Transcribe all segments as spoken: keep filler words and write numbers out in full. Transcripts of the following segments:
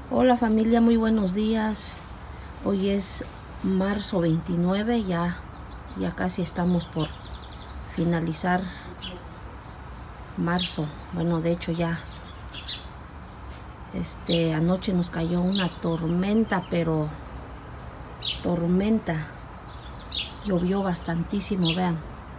Hola familia, muy buenos días. Hoy es marzo veintinueve, ya, ya casi estamos por finalizar marzo. Bueno, de hecho ya este anoche nos cayó una tormenta, pero tormenta. Llovió bastantísimo, vean.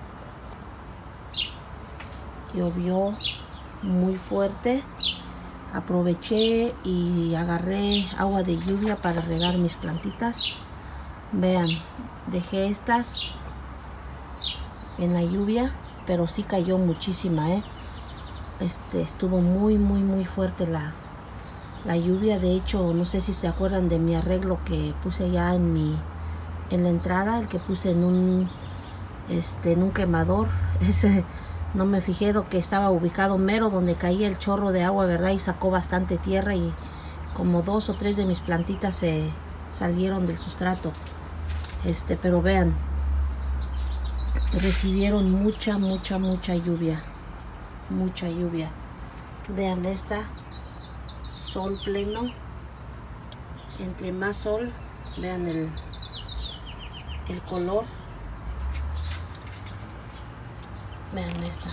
Llovió muy fuerte. Aproveché y agarré agua de lluvia para regar mis plantitas. Vean, dejé estas en la lluvia, pero sí cayó muchísima, ¿eh? Este, estuvo muy, muy, muy fuerte la, la lluvia. De hecho, no sé si se acuerdan de mi arreglo que puse ya en mi, en la entrada, el que puse en un, este, en un quemador. Ese no me fijé que estaba ubicado mero donde caía el chorro de agua, ¿verdad? Y sacó bastante tierra y como dos o tres de mis plantitas se salieron del sustrato. Este, pero vean, recibieron mucha, mucha, mucha lluvia. Mucha lluvia. Vean esta, sol pleno. Entre más sol, vean el, el color. Vean esta.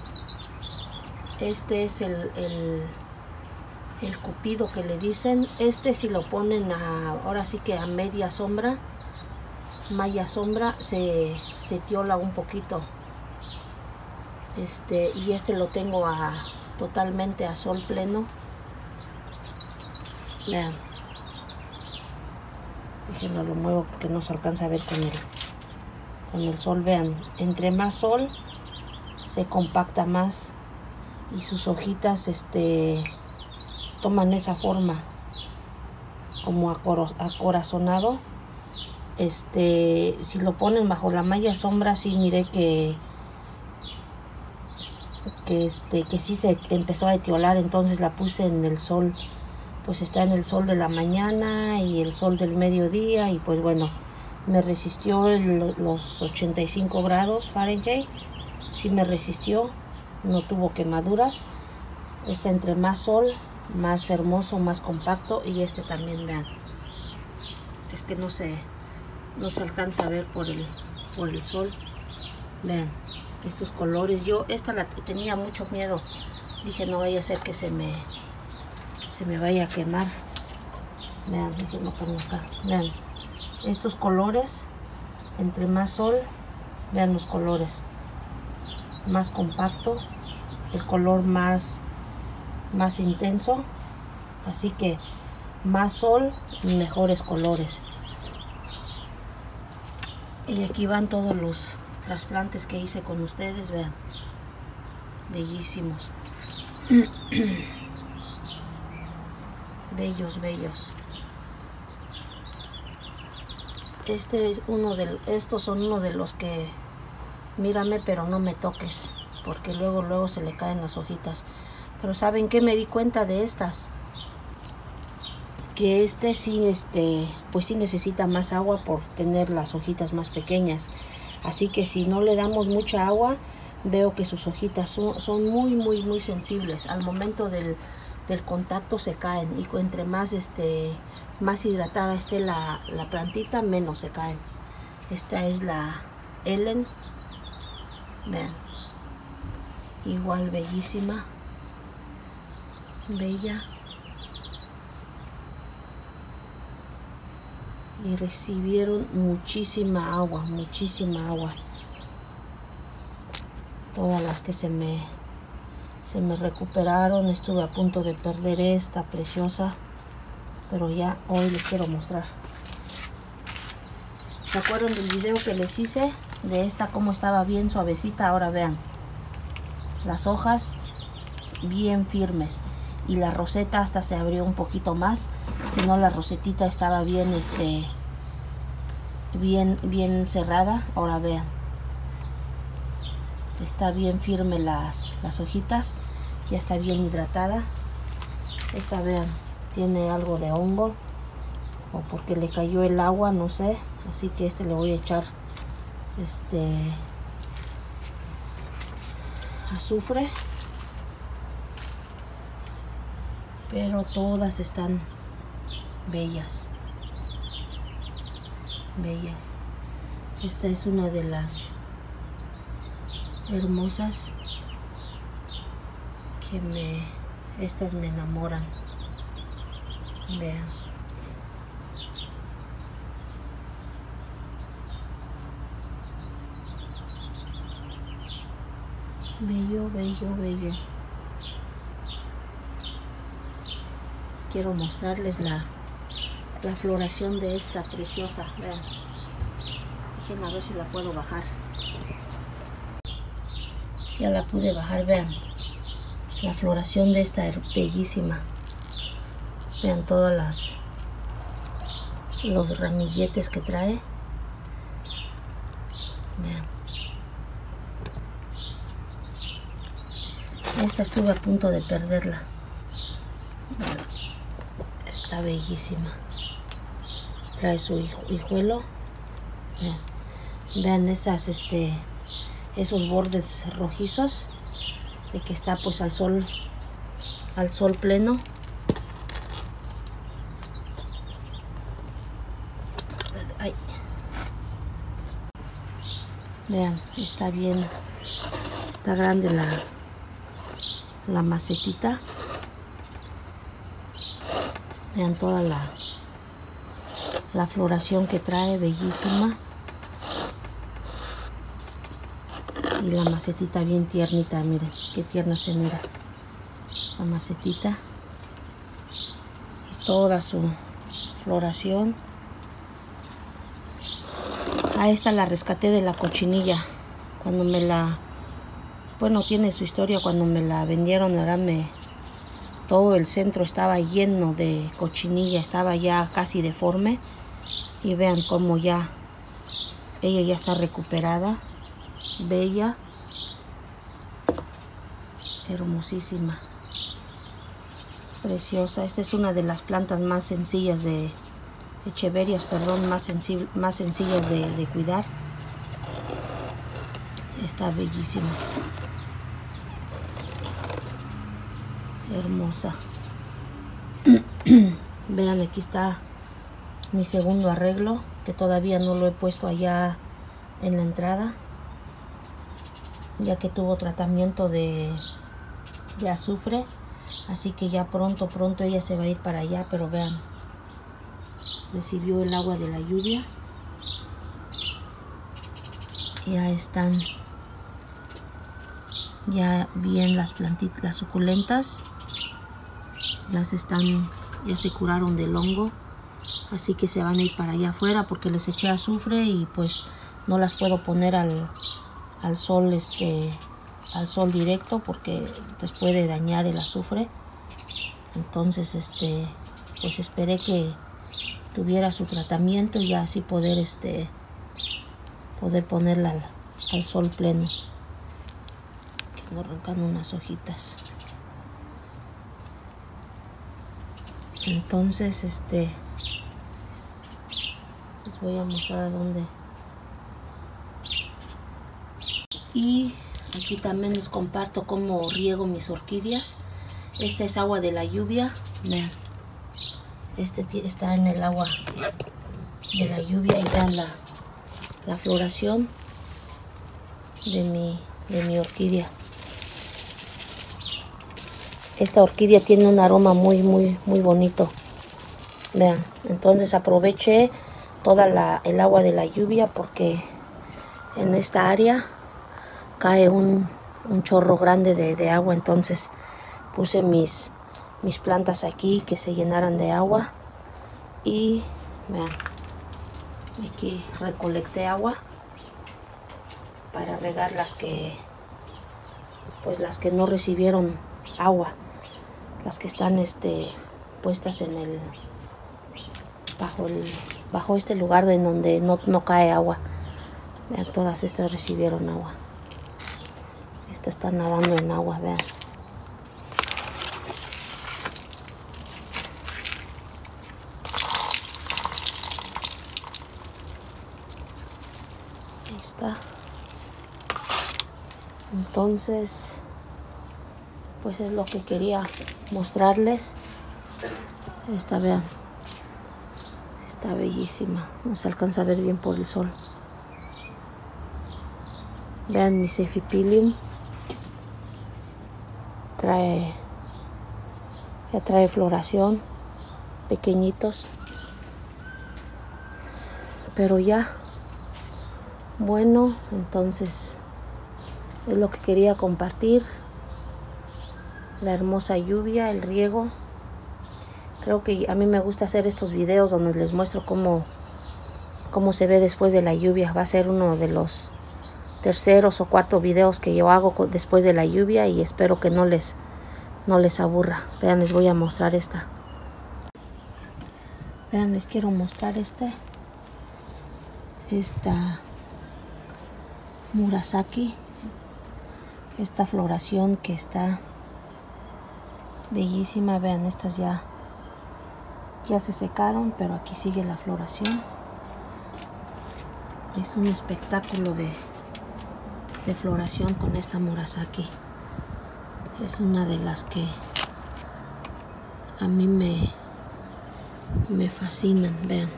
Este es el, el, el cupido que le dicen. Este si lo ponen a, ahora sí que a media sombra, malla sombra, se, se tiola un poquito. Este, y este lo tengo a totalmente a sol pleno. Vean. Déjenlo, lo muevo porque no se alcanza a ver con el, con el sol. Vean, entre más sol se compacta más y sus hojitas este toman esa forma como acorazonado. Este, si lo ponen bajo la malla sombra, sí miré que que este que sí se empezó a etiolar. Entonces la puse en el sol, pues está en el sol de la mañana y el sol del mediodía, y pues bueno, me resistió el, los ochenta y cinco grados Fahrenheit. Sí me resistió, no tuvo quemaduras. Este entre más sol, más hermoso, más compacto. Y este también, vean, es que no se no se alcanza a ver por el por el sol. Vean estos colores. Yo esta la tenía mucho miedo, dije no vaya a ser que se me se me vaya a quemar. Vean, déjenlo poner acá. Vean estos colores, entre más sol, vean los colores, más compacto, el color más más intenso. Así que más sol, mejores colores. Y aquí van todos los trasplantes que hice con ustedes. Vean, bellísimos. Bellos, bellos. Este es uno de estos son uno de los que mírame pero no me toques, porque luego luego se le caen las hojitas. Pero ¿saben qué? Me di cuenta de estas, que este sí, este, pues sí necesita más agua por tener las hojitas más pequeñas. Así que si no le damos mucha agua, veo que sus hojitas son, son muy, muy, muy sensibles. Al momento del, del contacto se caen, y entre más, este, más hidratada esté la, la plantita, menos se caen. Esta es la Ellen. Vean, igual bellísima. Bella. Y recibieron muchísima agua, muchísima agua. Todas las que se me se me recuperaron. Estuve a punto de perder esta preciosa, pero ya hoy les quiero mostrar. ¿Se acuerdan del video que les hice de esta, cómo estaba bien suavecita? Ahora vean, las hojas bien firmes, y la roseta hasta se abrió un poquito más. Si no, la rosetita estaba bien, este, bien, bien cerrada. Ahora vean, está bien firme las, las hojitas, ya está bien hidratada. Esta, vean, tiene algo de hongo, o porque le cayó el agua, no sé. Así que este le voy a echar este azufre. Pero todas están bellas, bellas. Esta es una de las hermosas que me, estas me enamoran. Vean. Bello, bello, bello. Quiero mostrarles la, la floración de esta preciosa. Vean. Dejen a ver si la puedo bajar. Ya la pude bajar, vean. La floración de esta es bellísima. Vean todas las los ramilletes que trae. Vean. Esta estuve a punto de perderla. Está bellísima. Trae su hijo, hijuelo. Vean, vean esas, este, esos bordes rojizos de que está pues al sol, al sol pleno. Ay. Vean, está bien, está grande la la macetita. Vean toda la la floración que trae, bellísima. Y la macetita bien tiernita, miren, qué tierna se mira la macetita. Y toda su floración. A esta la rescaté de la cochinilla. Cuando me la... Bueno, tiene su historia. Cuando me la vendieron, ahora me... Todo el centro estaba lleno de cochinilla. Estaba ya casi deforme. Y vean cómo ya... Ella ya está recuperada. Bella. Hermosísima. Preciosa. Esta es una de las plantas más sencillas de... Echeverias, perdón, más, sensible, más sencillas de, de cuidar. Está bellísima. Hermosa. Vean, aquí está mi segundo arreglo, que todavía no lo he puesto allá en la entrada, ya que tuvo tratamiento de, de azufre. Así que ya pronto, pronto ella se va a ir para allá, pero vean. Recibió el agua de la lluvia. Ya están ya bien las plantitas, las suculentas. Ya se están, ya se curaron del hongo. Así que se van a ir para allá afuera porque les eché azufre y pues no las puedo poner al, al sol, este, al sol directo porque les puede dañar el azufre. Entonces, este, pues esperé que tuviera su tratamiento y ya así poder este poder ponerla al, al sol pleno. Que no arrancan unas hojitas. Entonces, este les voy a mostrar a dónde. Y aquí también les comparto cómo riego mis orquídeas. Esta es agua de la lluvia. Vean. Este está en el agua de la lluvia y vean la, la floración de mi, de mi orquídea. Esta orquídea tiene un aroma muy, muy, muy bonito. Vean, entonces aproveché toda la, el agua de la lluvia porque en esta área cae un, un chorro grande de, de agua. Entonces puse mis... mis plantas aquí que se llenaran de agua y vean, aquí recolecté agua para regar las que pues las que no recibieron agua, las que están este puestas en el bajo el bajo este lugar de donde no, no cae agua. Vean, todas estas recibieron agua, estas están nadando en agua, vean. Ahí está. Entonces, pues es lo que quería mostrarles. Esta, vean, Está bellísima. No se alcanza a ver bien por el sol. Vean mi Cephipilium. Trae, ya trae floración, pequeñitos. Pero ya, bueno, entonces es lo que quería compartir. La hermosa lluvia, el riego. Creo que a mí me gusta hacer estos videos donde les muestro cómo, cómo se ve después de la lluvia. Va a ser uno de los terceros o cuartos videos que yo hago después de la lluvia y espero que no les, no les aburra. Vean, les voy a mostrar esta. Vean, les quiero mostrar este. Esta Murasaki. Esta floración que está bellísima. Vean, estas ya ya se secaron, pero aquí sigue la floración. Es un espectáculo de, de floración con esta Murasaki. Es una de las que a mí me, me fascinan. Vean.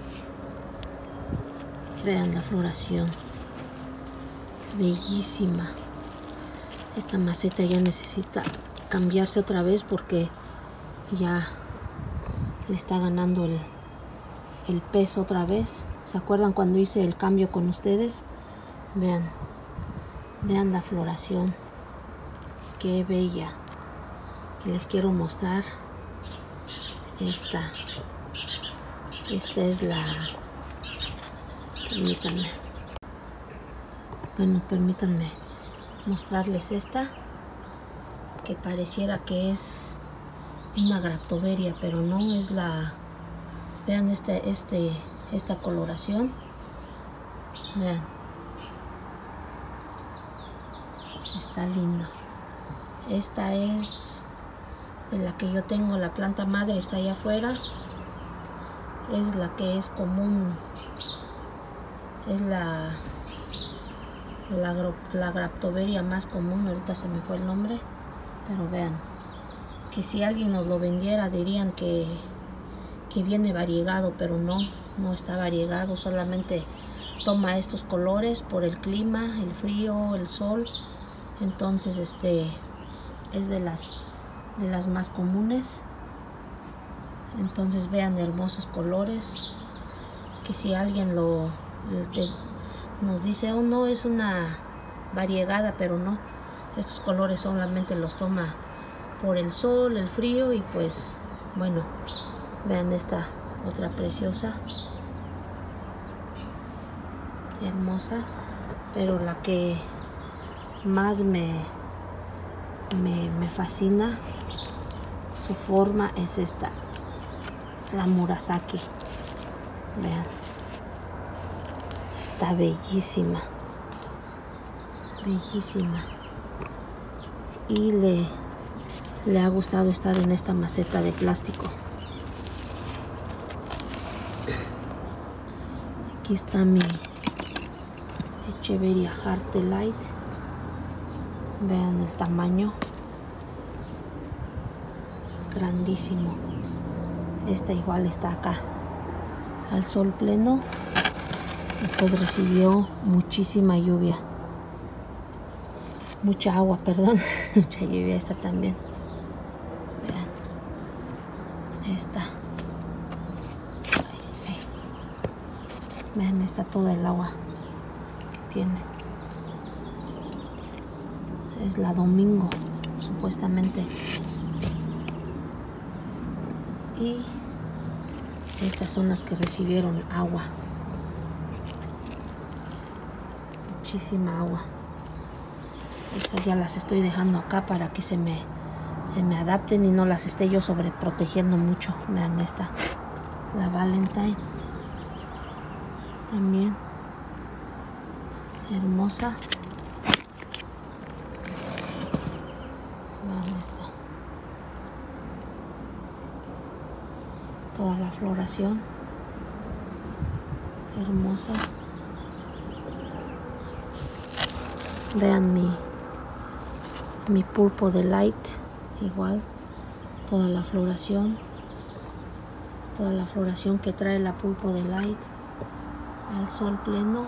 Vean la floración. Bellísima. Esta maceta ya necesita cambiarse otra vez porque ya le está ganando el, el peso otra vez. ¿Se acuerdan cuando hice el cambio con ustedes? Vean. Vean la floración. Qué bella. Y les quiero mostrar esta. Esta es la... Permítanme. Bueno, permítanme mostrarles esta. Que pareciera que es una graptoveria, pero no, es la... Vean este, este, esta coloración. Vean. Está linda. Esta es de la que yo tengo, la planta madre está allá afuera. Es la que es común. Es la, la, la graptoveria más común. Ahorita se me fue el nombre. Pero vean. Que si alguien nos lo vendiera dirían que, que viene variegado, pero no, no está variegado, solamente toma estos colores por el clima, el frío, el sol. Entonces este es de las de las más comunes. Entonces vean, hermosos colores, que si alguien lo te, nos dice, oh no, es una variegada, pero no, estos colores solamente los toma por el sol, el frío. Y pues bueno, vean esta otra preciosa, hermosa, pero la que más me, me, me fascina su forma es esta, la Murasaki. Vean, está bellísima, bellísima. Y le Le ha gustado estar en esta maceta de plástico. Aquí está mi Echeveria Heart Delight. Vean el tamaño. Grandísimo. Esta igual está acá al sol pleno. Y pues recibió muchísima lluvia. Mucha agua, perdón. Mucha lluvia esta también. Esta. Ay, ay. Vean, está todo el agua que tiene. Es la Domingo, supuestamente. Y estas son las que recibieron agua. Muchísima agua. Estas ya las estoy dejando acá para que se me se me adapten y no las esté yo sobreprotegiendo mucho. Vean esta, la Valentine, también hermosa. Vean esta, toda la floración hermosa. Vean mi mi Purple Delight. Igual, toda la floración. toda la floración que trae la Pulpo Delight al sol pleno.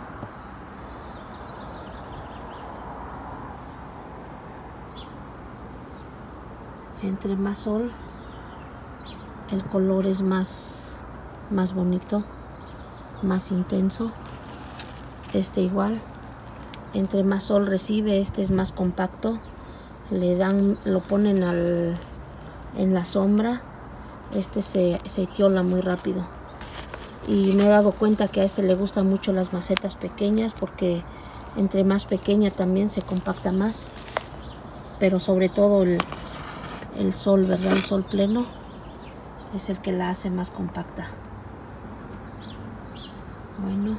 Entre más sol, el color es más, más bonito, más intenso. Este igual, entre más sol recibe, este es más compacto. Le dan, lo ponen al, en la sombra. Este se, se etiola muy rápido. Y me he dado cuenta que a este le gustan mucho las macetas pequeñas, porque entre más pequeña también se compacta más. Pero sobre todo el, el sol, ¿verdad? El sol pleno es el que la hace más compacta. Bueno,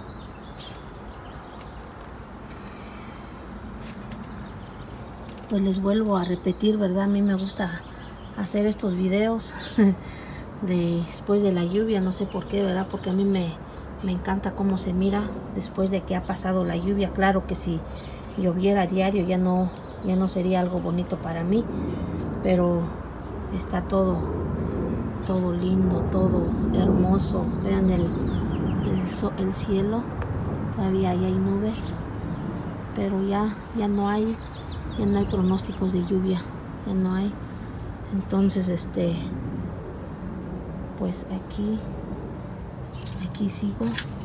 pues les vuelvo a repetir, ¿verdad? A mí me gusta hacer estos videos de, después de la lluvia, no sé por qué, ¿verdad? Porque a mí me, me encanta cómo se mira después de que ha pasado la lluvia. Claro que si lloviera a diario ya no, ya no sería algo bonito para mí, pero está todo, todo lindo, todo hermoso. Vean el, el, so, el cielo, todavía ahí hay nubes, pero ya, ya no hay, ya no hay pronósticos de lluvia, ya no hay. Entonces, este, pues aquí, aquí sigo.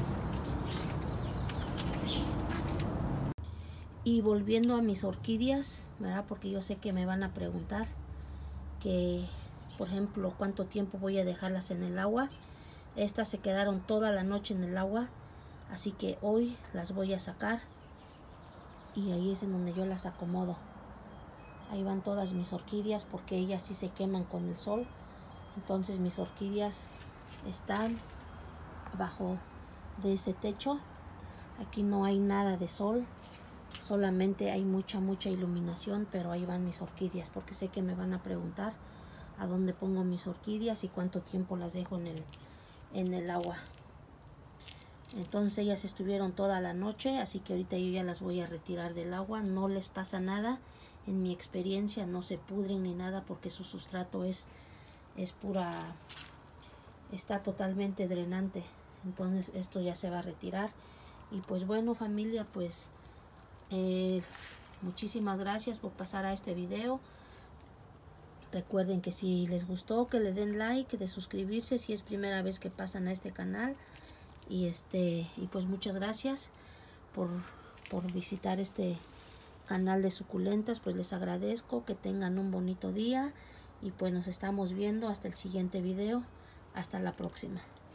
Y volviendo a mis orquídeas, ¿verdad? Porque yo sé que me van a preguntar que, por ejemplo, cuánto tiempo voy a dejarlas en el agua. Estas se quedaron toda la noche en el agua, así que hoy las voy a sacar. Y ahí es en donde yo las acomodo. Ahí van todas mis orquídeas, porque ellas sí se queman con el sol. Entonces mis orquídeas están bajo de ese techo. Aquí no hay nada de sol, solamente hay mucha mucha iluminación, pero ahí van mis orquídeas, porque sé que me van a preguntar a dónde pongo mis orquídeas y cuánto tiempo las dejo en el, en el agua. Entonces ellas estuvieron toda la noche, así que ahorita yo ya las voy a retirar del agua. No les pasa nada, en mi experiencia no se pudren ni nada, porque su sustrato es, es pura, está totalmente drenante. Entonces esto ya se va a retirar. Y pues bueno, familia, pues eh, muchísimas gracias por pasar a este video. Recuerden que si les gustó, que le den like, de suscribirse si es primera vez que pasan a este canal. Y este y pues muchas gracias por, por visitar este canal de suculentas. Pues les agradezco, que tengan un bonito día y pues nos estamos viendo hasta el siguiente video. Hasta la próxima.